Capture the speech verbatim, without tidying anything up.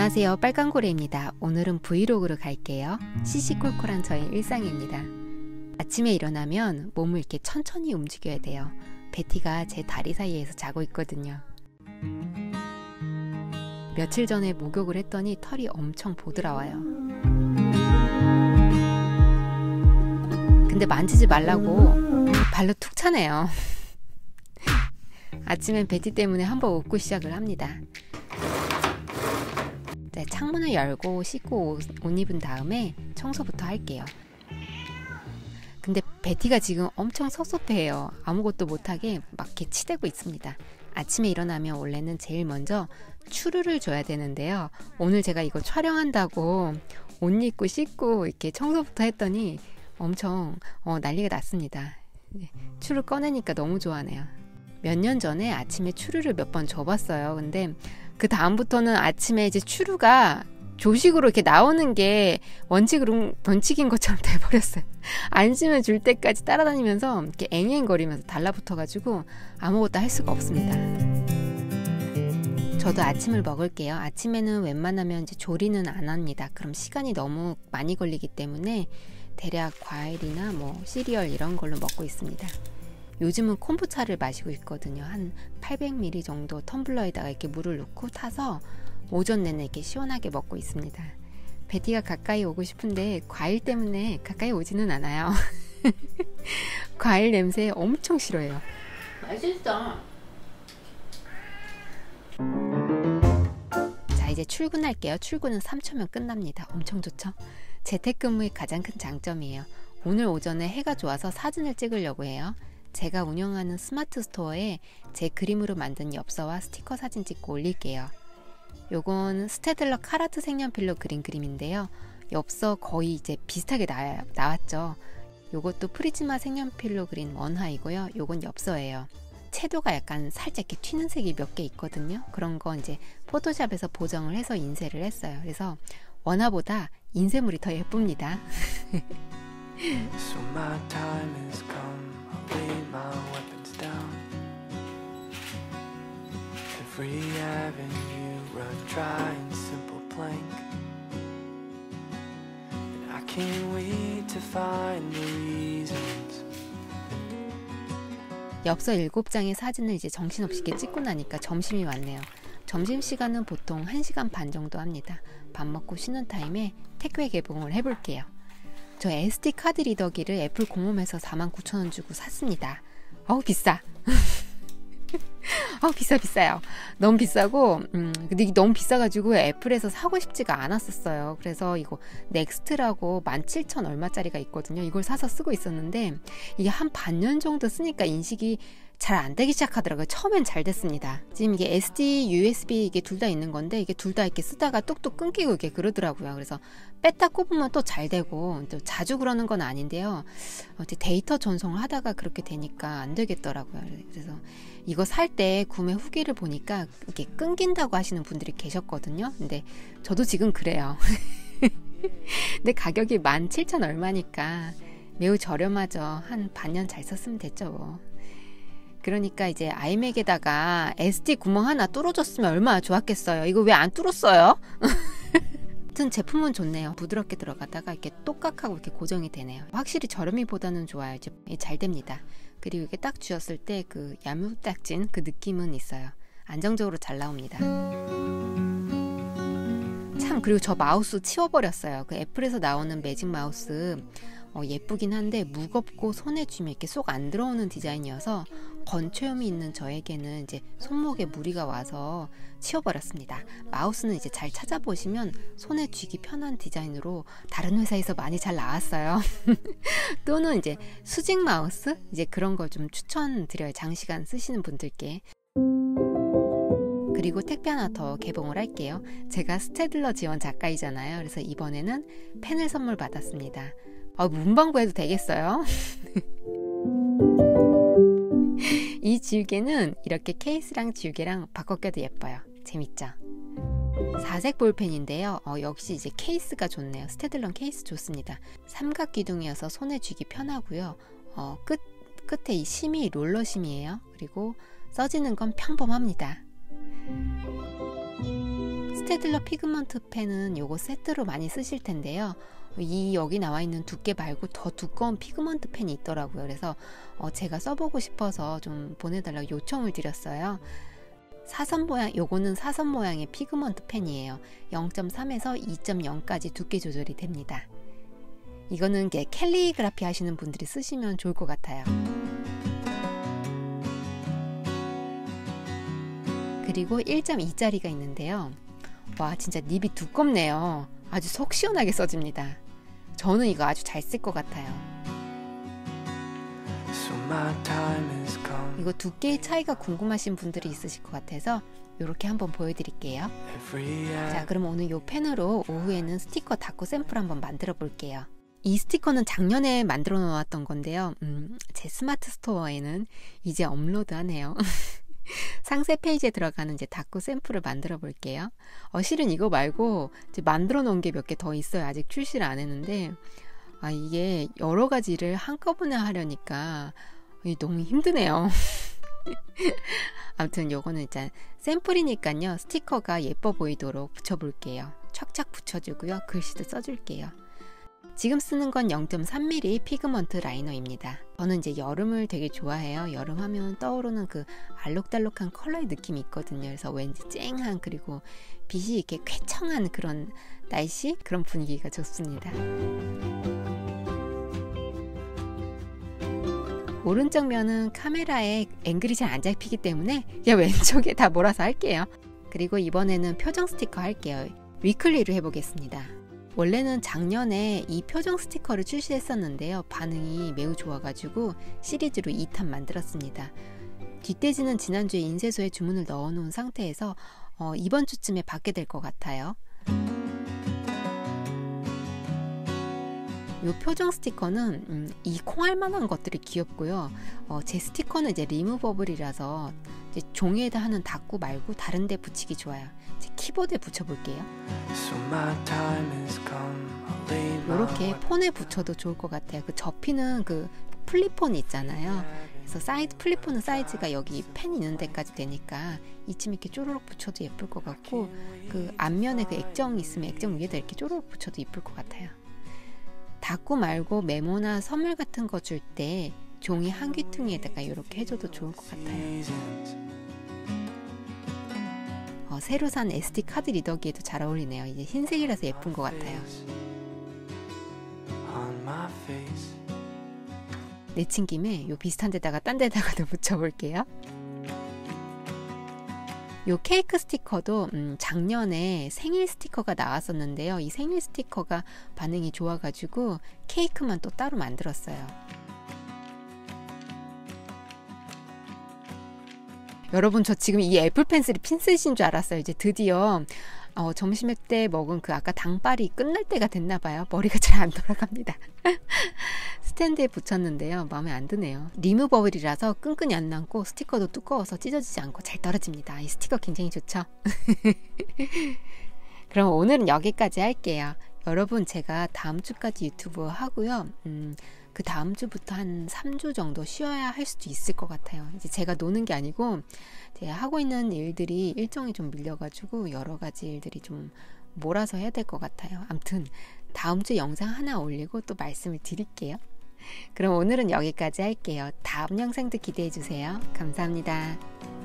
안녕하세요, 빨강고래입니다. 오늘은 브이로그로 갈게요. 시시콜콜한 저의 일상입니다. 아침에 일어나면 몸을 이렇게 천천히 움직여야 돼요. 베티가 제 다리 사이에서 자고 있거든요. 며칠 전에 목욕을 했더니 털이 엄청 보드라워요. 근데 만지지 말라고 발로 툭 차네요. 아침엔 베티 때문에 한번 웃고 시작을 합니다. 네, 창문을 열고 씻고 옷, 옷 입은 다음에 청소부터 할게요. 근데 베티가 지금 엄청 섭섭해해요. 아무것도 못하게 막 이렇게 치대고 있습니다. 아침에 일어나면 원래는 제일 먼저 추루를 줘야 되는데요. 오늘 제가 이거 촬영한다고 옷 입고 씻고 이렇게 청소부터 했더니 엄청 어, 난리가 났습니다. 추루 꺼내니까 너무 좋아하네요. 몇 년 전에 아침에 추루를 몇 번 줘봤어요. 근데 그 다음부터는 아침에 이제 추루가 조식으로 이렇게 나오는 게 원칙으로, 원칙인 것처럼 돼버렸어요. 안심을 줄 때까지 따라다니면서 이렇게 앵앵거리면서 달라붙어가지고 아무것도 할 수가 없습니다. 저도 아침을 먹을게요. 아침에는 웬만하면 이제 조리는 안 합니다. 그럼 시간이 너무 많이 걸리기 때문에 대략 과일이나 뭐 시리얼 이런 걸로 먹고 있습니다. 요즘은 콤부차를 마시고 있거든요. 한 팔백 밀리리터 정도 텀블러에다가 이렇게 물을 넣고 타서 오전 내내 이렇게 시원하게 먹고 있습니다. 베티가 가까이 오고 싶은데 과일 때문에 가까이 오지는 않아요. 과일 냄새 엄청 싫어해요. 맛있어. 자, 이제 출근할게요. 출근은 삼 초면 끝납니다. 엄청 좋죠? 재택근무의 가장 큰 장점이에요. 오늘 오전에 해가 좋아서 사진을 찍으려고 해요. 제가 운영하는 스마트 스토어에 제 그림으로 만든 엽서와 스티커 사진 찍고 올릴게요. 요건 스테들러 카라트 색연필로 그린 그림인데요. 엽서 거의 이제 비슷하게 나, 나왔죠. 요것도 프리즈마 색연필로 그린 원화이고요. 요건 엽서예요. 채도가 약간 살짝 이렇게 튀는 색이 몇 개 있거든요. 그런 거 이제 포토샵에서 보정을 해서 인쇄를 했어요. 그래서 원화보다 인쇄물이 더 예쁩니다. So my time has come. Lay my weapons down. Every avenue run dry and simple plank. And I can't wait to find the reasons. 엽서 일곱 장의 사진을 이제 정신없이 이렇게 찍고 나니까 점심이 왔네요. 점심시간은 보통 한 시간 반 정도 합니다. 밥 먹고 쉬는 타임에 택배 개봉을 해볼게요. 저 에스디 카드 리더기를 애플 공홈에서 사만 구천 원 주고 샀습니다. 어우 비싸. 어우 비싸 비싸요. 너무 비싸고 음, 근데 이게 너무 비싸가지고 애플에서 사고 싶지가 않았었어요. 그래서 이거 넥스트라고 만 칠천 얼마짜리가 있거든요. 이걸 사서 쓰고 있었는데 이게 한 반년 정도 쓰니까 인식이 잘 안 되기 시작하더라고요. 처음엔 잘 됐습니다. 지금 이게 에스디, 유에스비 이게 둘 다 있는 건데 이게 둘 다 이렇게 쓰다가 뚝뚝 끊기고 이게 그러더라고요. 그래서 뺐다 꼽으면 또 잘 되고 또 자주 그러는 건 아닌데요. 데이터 전송을 하다가 그렇게 되니까 안 되겠더라고요. 그래서 이거 살 때 구매 후기를 보니까 이게 끊긴다고 하시는 분들이 계셨거든요. 근데 저도 지금 그래요. 근데 가격이 만 칠천 얼마니까 매우 저렴하죠. 한 반년 잘 썼으면 됐죠 뭐. 그러니까 이제 아이맥에다가 에스디 구멍 하나 뚫어줬으면 얼마나 좋았겠어요. 이거 왜 안 뚫었어요? 하여튼 제품은 좋네요. 부드럽게 들어가다가 이렇게 똑깍하고 이렇게 고정이 되네요. 확실히 저렴이보다는 좋아요. 이제 잘 됩니다. 그리고 이게 딱 쥐었을 때 그 야무딱진 그 느낌은 있어요. 안정적으로 잘 나옵니다. 참, 그리고 저 마우스 치워버렸어요. 그 애플에서 나오는 매직 마우스 어, 예쁘긴 한데 무겁고 손에 쥐면 이렇게 쏙 안 들어오는 디자인이어서 건초염이 있는 저에게는 이제 손목에 무리가 와서 치워버렸습니다. 마우스는 이제 잘 찾아보시면 손에 쥐기 편한 디자인으로 다른 회사에서 많이 잘 나왔어요. 또는 이제 수직 마우스 이제 그런 걸 좀 추천드려요. 장시간 쓰시는 분들께. 그리고 택배 하나 더 개봉을 할게요. 제가 스테들러 지원 작가이잖아요. 그래서 이번에는 펜을 선물 받았습니다. 아, 문방구 해도 되겠어요? 이 지우개는 이렇게 케이스랑 지우개랑 바꿔 껴도 예뻐요. 재밌죠? 사색 볼펜인데요. 어, 역시 이제 케이스가 좋네요. 스테들러 케이스 좋습니다. 삼각 기둥이어서 손에 쥐기 편하고요. 어, 끝, 끝에 이 심이 롤러 심이에요. 그리고 써지는 건 평범합니다. 스테딜러 피그먼트 펜은 요거 세트로 많이 쓰실 텐데요. 이 여기 나와 있는 두께 말고 더 두꺼운 피그먼트 펜이 있더라고요. 그래서 어 제가 써보고 싶어서 좀 보내달라고 요청을 드렸어요. 사선 모양, 요거는 사선 모양의 피그먼트 펜이에요. 영 점 삼에서 이 점 영까지 두께 조절이 됩니다. 이거는 이제 캘리그라피 하시는 분들이 쓰시면 좋을 것 같아요. 그리고 일 점 이짜리가 있는데요. 와, 진짜 닙이 두껍네요. 아주 속 시원하게 써집니다. 저는 이거 아주 잘 쓸 것 같아요. 이거 두께의 차이가 궁금하신 분들이 있으실 것 같아서 이렇게 한번 보여드릴게요. 자, 그럼 오늘 이 펜으로 오후에는 스티커 닫고 샘플 한번 만들어 볼게요. 이 스티커는 작년에 만들어 놓았던 건데요. 음, 제 스마트 스토어에는 이제 업로드 하네요. 상세 페이지에 들어가는 이제 닫고 샘플을 만들어 볼게요. 어, 실은 이거 말고 이제 만들어 놓은 게 몇 개 더 있어요. 아직 출시를 안 했는데, 아, 이게 여러 가지를 한꺼번에 하려니까 너무 힘드네요. 아무튼 요거는 일단 샘플이니까요. 스티커가 예뻐 보이도록 붙여볼게요. 착착 붙여주고요. 글씨도 써줄게요. 지금 쓰는 건 영 점 삼 밀리미터 피그먼트 라이너입니다. 저는 이제 여름을 되게 좋아해요. 여름 하면 떠오르는 그 알록달록한 컬러의 느낌이 있거든요. 그래서 왠지 쨍한, 그리고 빛이 이렇게 쾌청한 그런 날씨, 그런 분위기가 좋습니다. 오른쪽 면은 카메라에 앵글이 잘 안 잡히기 때문에 그냥 왼쪽에 다 몰아서 할게요. 그리고 이번에는 표정 스티커 할게요. 위클리로 해보겠습니다. 원래는 작년에 이 표정 스티커를 출시했었는데요. 반응이 매우 좋아가지고 시리즈로 이 탄 만들었습니다. 뒷돼지는 지난주에 인쇄소에 주문을 넣어놓은 상태에서 어, 이번 주쯤에 받게 될 것 같아요. 이 표정 스티커는 음, 이 콩알만한 것들이 귀엽고요. 어, 제 스티커는 이제 리무버블이라서 이제 종이에다 하는 닫고 말고 다른 데 붙이기 좋아요. 제 키보드에 붙여볼게요. 이렇게 폰에 붙여도 좋을 것 같아요. 그 접히는 그 플립폰 있잖아요. 그래서 사이즈, 플립폰은 사이즈가 여기 펜 있는 데까지 되니까 이쯤 이렇게 쪼르륵 붙여도 예쁠 것 같고, 그 앞면에 그 액정 있으면 액정 위에다 이렇게 쪼르륵 붙여도 예쁠 것 같아요. 닫고 말고 메모나 선물 같은 거 줄 때 종이 한 귀퉁이에다가 이렇게 해줘도 좋을 것 같아요. 어, 새로 산 에스디 카드 리더기에도 잘 어울리네요. 이제 흰색이라서 예쁜 것 같아요. 내친 김에 요 비슷한 데다가 딴 데다가도 붙여볼게요. 요 케이크 스티커도 음, 작년에 생일 스티커가 나왔었는데요. 이 생일 스티커가 반응이 좋아가지고 케이크만 또 따로 만들었어요. 여러분, 저 지금 이 애플 펜슬이 핀셋인 줄 알았어요. 이제 드디어 어, 점심 때 먹은 그 아까 당빨이 끝날 때가 됐나봐요. 머리가 잘 안 돌아갑니다. 스탠드에 붙였는데요. 마음에 안 드네요. 리무버블이라서 끈끈이 안 남고 스티커도 두꺼워서 찢어지지 않고 잘 떨어집니다. 이 스티커 굉장히 좋죠? 그럼 오늘은 여기까지 할게요. 여러분, 제가 다음 주까지 유튜브 하고요. 음, 그 다음 주부터 한 삼 주 정도 쉬어야 할 수도 있을 것 같아요. 이제 제가 노는 게 아니고 제가 하고 있는 일들이 일정이 좀 밀려가지고 여러 가지 일들이 좀 몰아서 해야 될 것 같아요. 아무튼 다음 주 영상 하나 올리고 또 말씀을 드릴게요. 그럼 오늘은 여기까지 할게요. 다음 영상도 기대해 주세요. 감사합니다.